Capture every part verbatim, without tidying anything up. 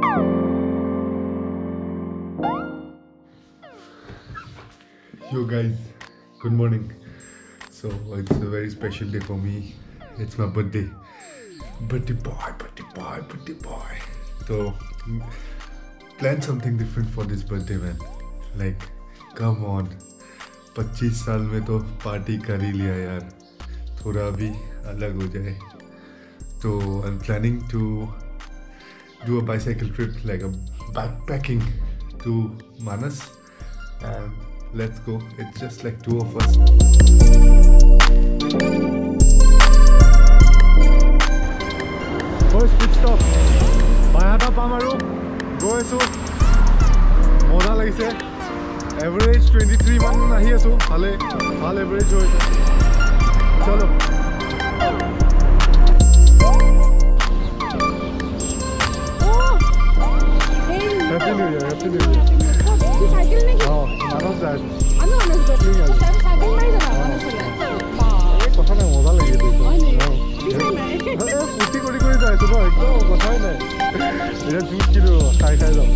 Yo guys, good morning. So it's a very special day for me. It's my birthday. Birthday boy, birthday boy, birthday boy. So plan something different for this birthday, man. Like, come on. पच्चीस साल में तो party कर ही लिया यार. थोड़ा भी अलग हो जाए. So I'm planning to do a bicycle trip, like a backpacking to Manas, and let's go. It's just like two of us. First pit stop. Bayata Pamaru. Go aso. Moza lagise. Average twenty-three man nahi aso. Hale, hal average hoye. Chalo. Happy New Year. Happy New Year. Cycle नहीं हां मानस जाए আমি অনেক বেশি cycle মারি যাবা মানুষ মা এই কথা না মজা লাগে তো বিষয় নাই এ পুটি কৰি কৰি যায় তো একদম কথাই নাই এটা জুস কিলো খাই খাই যাও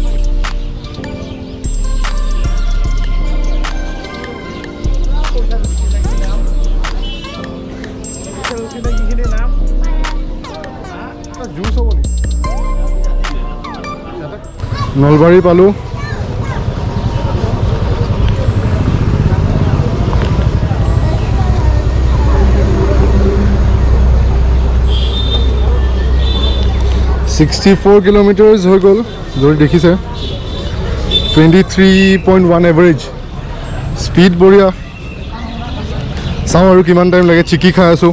জুস হ'ব নি নলবাৰী পালো sixty-four kilometers হৈ গল যদি দেখিছে twenty-three point one average speed বঢ়িয়া চাওঁ আৰু কিমান টাইম লাগে চিকি খাই আছো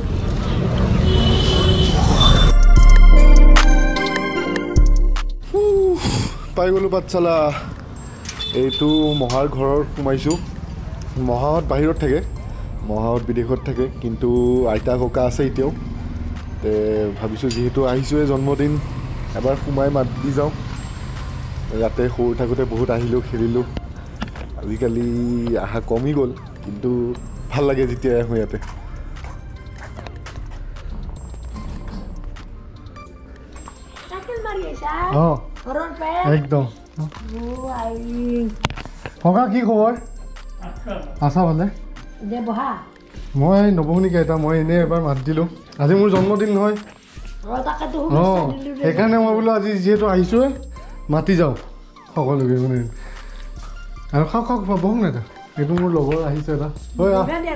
পাই গলো পাঠশালা এইটো মহাৰ ঘৰৰ সোমাইছো মহাহত বাহিৰত থাকে মহাহত বিদেশত থাকে কিন্তু আইতা ককা আছে এতিয়াও তে ভাবিছো যেহেতু আহিছো এই জন্মদিন এবাৰ সোমাই মাত দি যাওঁ ইয়াতে সৰু থাকোঁতে বহুত আহিলো খেলিলো আজিকালি আহা কমি গ'ল কিন্তু ভাল লাগে যেতিয়া আহোঁ ইয়াতে অঁ একদম থকা কি খবৰ আছা ভালে মই নবহো নেকি এটা মই এনেই এবাৰ মাত দিলোঁ আজি মোৰ জন্মদিন নহয় অঁ সেইকাৰণে মই বোলো আজি যিহেতু আহিছোঁৱে মাতি যাওঁ সকলোকে মানে আৰু খাওক খাওক বহক নাই এটা এইটো মোৰ লগৰ আহিছে এটা ঐ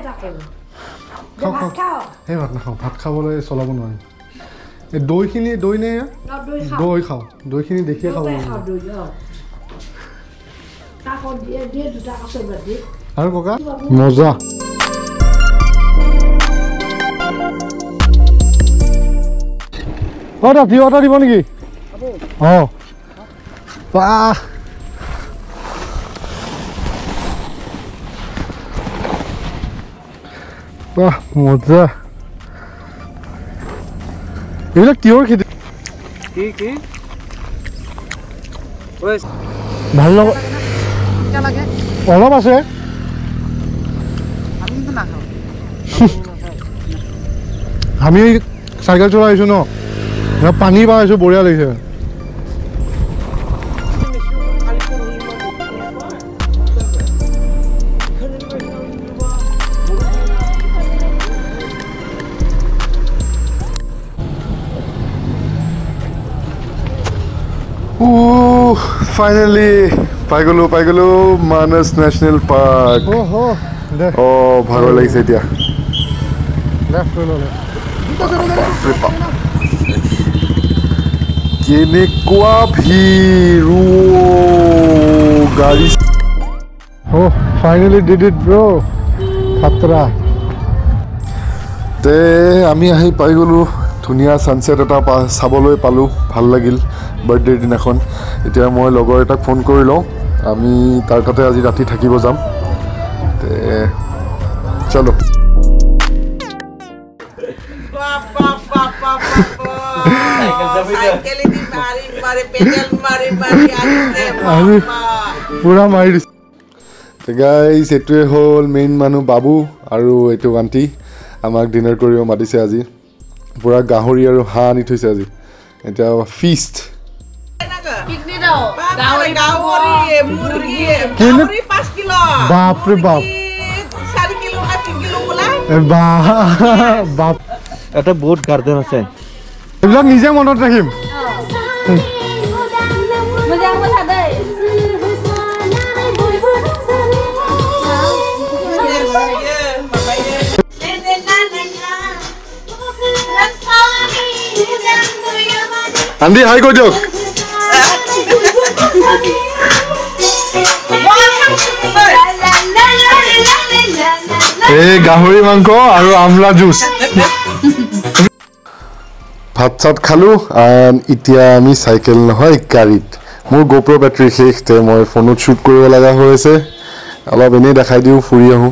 খাওক খাওক সেই ভাত নাখাওঁ ভাত খাবলৈ চলাব নোৱাৰিম এই দৈখিনি দৈ নে দৈ খাওঁ দৈখিনি দেখিয়ে খাব আৰু ককা মজা অঁ দাদা ভিউ এটা দিব নেকি অঁ বাহ বাহ মজা এইবিলাক কিহৰ খেতি কি কি ভাল লাগে অলপ আছে আমি চাইকেল চলাই আহিছোঁ ন পানী পাই আছোঁ বঢ়িয়া লাগিছে ফাইনেলি পাই গ'লো পাই গ'লো মানস নেশ্যনেল পাৰ্ক অঁ ভাগৰ লাগিছে এতিয়া কেনেকুৱা ভিৰ গাড়ী অঁ ফাইনেলি ডিড ইট ব্ৰ খাতৰা তে আমি আহি পাই গ'লোঁ ধুনীয়া ছানছেট এটা চাবলৈ পালোঁ ভাল লাগিল বাৰ্থডেৰ দিনাখন এতিয়া মই লগৰ এটাক ফোন কৰি লওঁ আমি তাৰ তাতে আজি ৰাতি থাকিব যাম তে চলো পুৰা মাৰি দিছে গাইজ এইটোৱে হ'ল মেইন মানুহ বাবু আৰু এইটো আণ্টি আমাক ডিনাৰ কৰিব মাতিছে আজি পুৰা গাহৰি আৰু হাঁহ আনি থৈছে আজি এতিয়া ফিষ্ট পিকনিক দাও গাহৰি গাহৰি মুৰ্গী গাহৰি পাঁচ কিলো বাপ ৰে বাপ চাৰি কিলো না তিনি কিলো ওলাই বাপ এটা বহুত গাৰ্ডেন আছে এইবিলাক নিজে মনত ৰাখিম মজা কথা দেই আন্দি হাই কৈ দিয়ক এই গাহৰি মাংস আৰু আমলা জুচ ভাত চাত খালো এতিয়া আমি চাইকেল নহয় গাড়ীত মোৰ গোপ্ৰ বেটাৰী শেষ তে মই ফোনত শ্বুট কৰিব লগা হৈ আছে অলপ এনেই দেখাই দিওঁ ফুৰি আহোঁ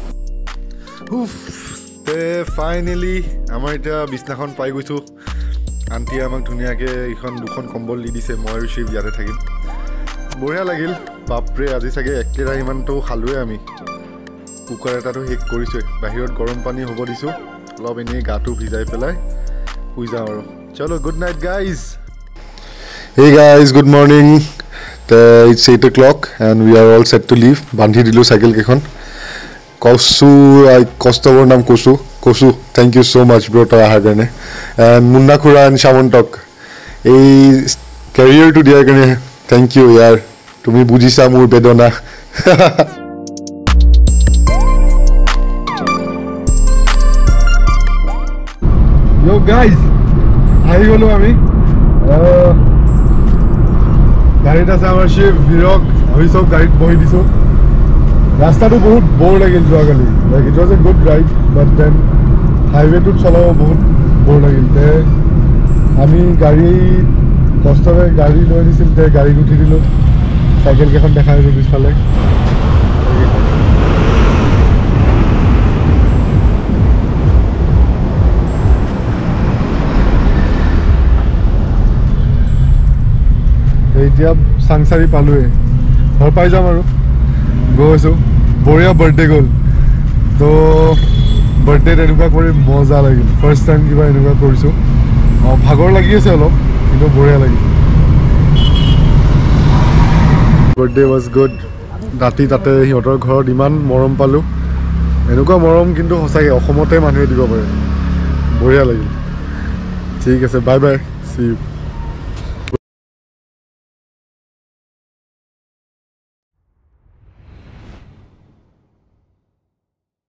ফাইনেলি আমাৰ এতিয়া বিছনাখন পাই গৈছোঁ আন্টিয়ে আমাক ধুনীয়াকৈ এইখন দুখন কম্বল দি দিছে মই আৰু শিৱ ইয়াতে থাকিম বঢ়িয়া লাগিল বাপৰে আজি চাগে একেৰা ইমানটো খালোৱে আমি কুকাৰ এটাতো শেষ কৰিছোৱে বাহিৰত গৰম পানী হ'ব দিছোঁ অলপ এনেই গাটো ভিজাই পেলাই শুই যাওঁ আৰু চলো good night guys Hey guys, good morning. Uh, it's eight o'clock and we are all set to leave. Bandhi dilu cycle kekhon. Kosu, I Kostovor nam Kosu. Kosu, thank you so much, bro. To ahar karne. And Munna Khura and Shamontok. A career to dia karne. Thank you, yaar. Tumi bujisa mur bedona. Yo guys, hi golo ami. Uh, গাড়ীত আছে আমাৰ শিৱ ভিৰক আমি চব গাড়ীত বহি দিছোঁ ৰাস্তাটো বহুত বৰ লাগিল যোৱাকালি like it was a good ride but then হাইৱেটোত চলাব বহুত বৰ লাগিল তে আমি গাড়ী কষ্টৰে গাড়ী লৈ দিছিল তে গাড়ীত উঠি দিলোঁ চাইকেল কেইখন দেখাই দিলোঁ পিছফালে এতিয়া চাংচাৰি পালোৱে ঘৰ পাই যাম আৰু গৈছোঁ বঢ়িয়া বাৰ্থডে গ'ল তো বাৰ্থডেত এনেকুৱা কৰি মজা লাগিল ফাৰ্ষ্ট টাইম কিবা এনেকুৱা কৰিছোঁ অঁ ভাগৰ লাগি আছে অলপ কিন্তু বঢ়িয়া লাগিল বাৰ্থডে ৱাজ গুড ৰাতি তাতে সিহঁতৰ ঘৰত ইমান মৰম পালোঁ এনেকুৱা মৰম কিন্তু সঁচাকৈ অসমতে মানুহে দিব পাৰে বঢ়িয়া লাগিল ঠিক আছে বাই বাই চি ইউ